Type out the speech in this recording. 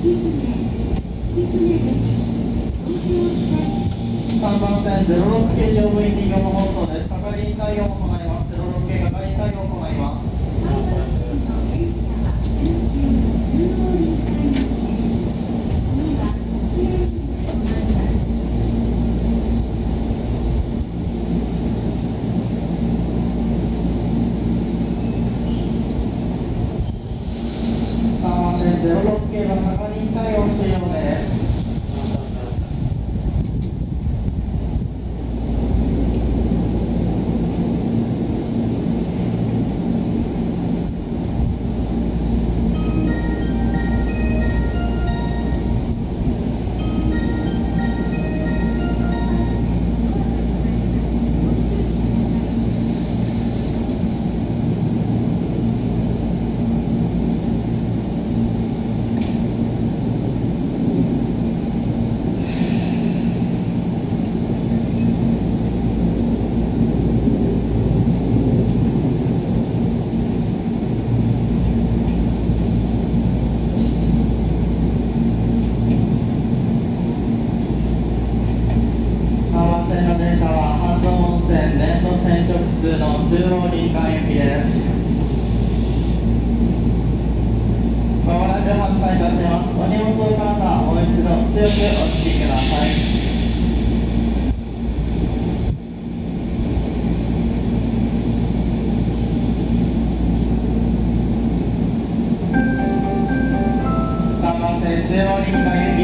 3番線06系乗務員に業務放送です。係員対応を行います。06系係員対応を行います。3番線06系は係員対応終了です。連路線直通の中央林間行きです。まもなく発車いたします。お荷物をからがもう一度強くお聞きください。3番線中央林間行き